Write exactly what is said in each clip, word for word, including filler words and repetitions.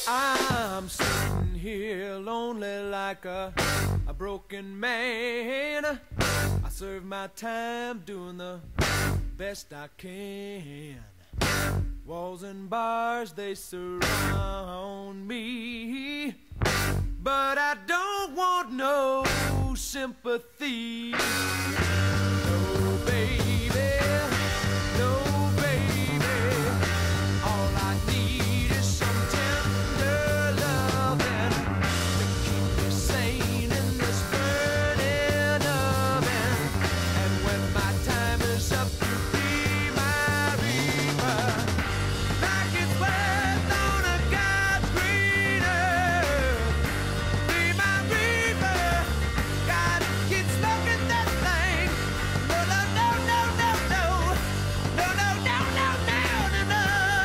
I'm sitting here lonely like a, a broken man. I serve my time doing the best I can. Walls and bars, they surround me, but I don't want no sympathy. No, baby, no, baby. All I need is some tender loving to keep me sane in this burning oven. And when my time is up, you be my reaper. Like it's wet on a God's green earth. Be my reaper. God, keep smoking that thing. No, no, no, no, no, no. No, no, no, no, no, no, no.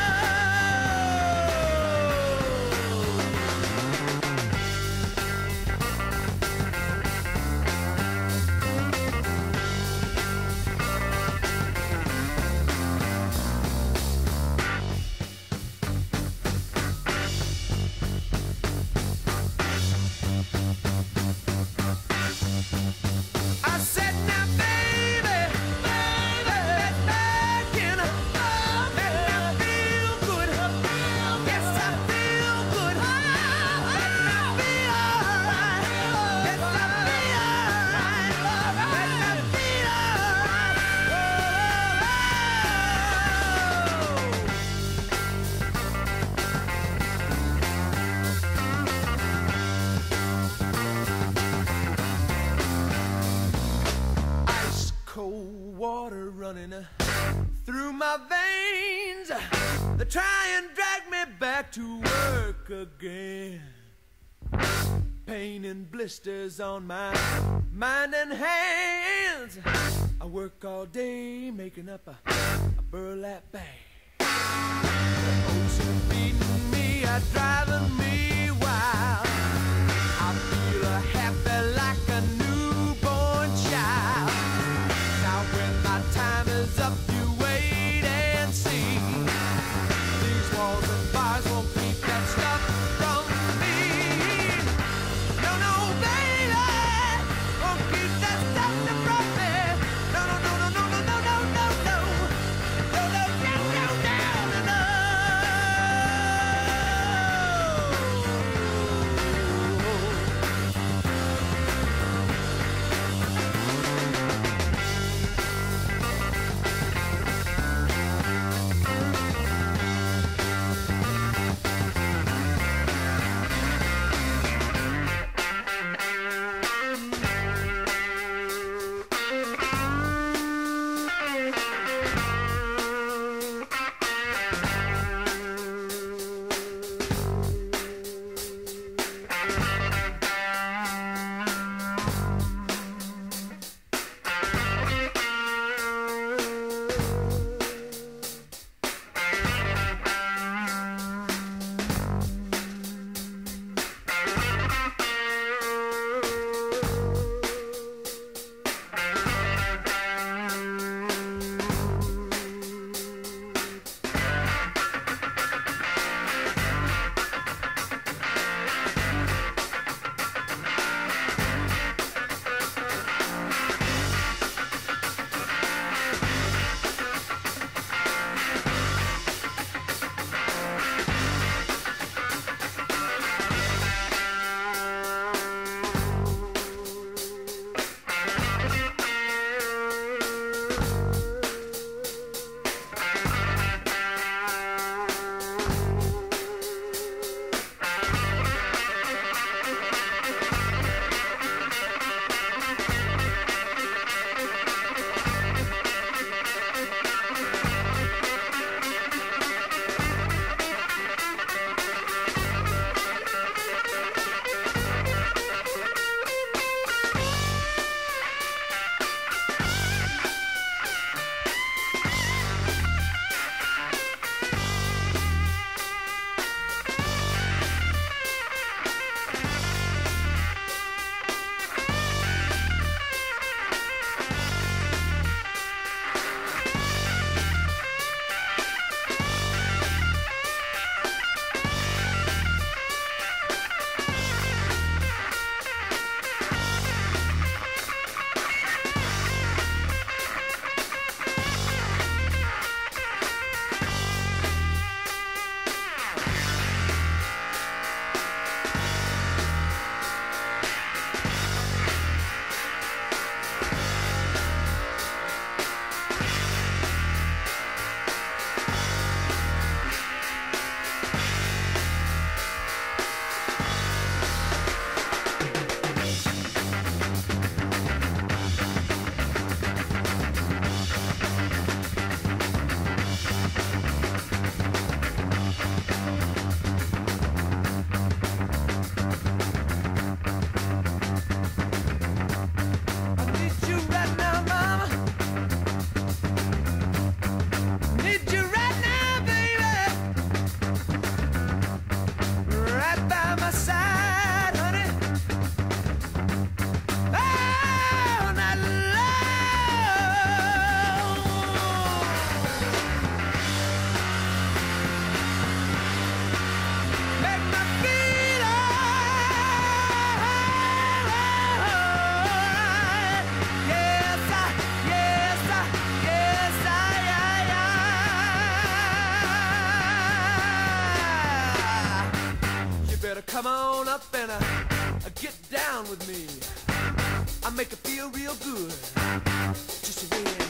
I said now, baby, baby, let back in. Let me feel good. Yes, I feel good. Let me be alright. Yes, I be alright. Let me be Ice cold water running uh, through my veins. They try and drag me back to work again. Pain and blisters on my mind and hands. I work all day making up a, a burlap bag. The oats are beating me, are driving me wild. I feel happy like a newborn child. Now when my time is up, you wait and see. These walls and bars won't keep that stuff from me. No, no, baby, won't keep that stuff from me. No, no, no, no, no, no, no, no, no, no. No, no, no, no, no, no, no. Come on up and uh, get down with me. I make it feel real good, just the way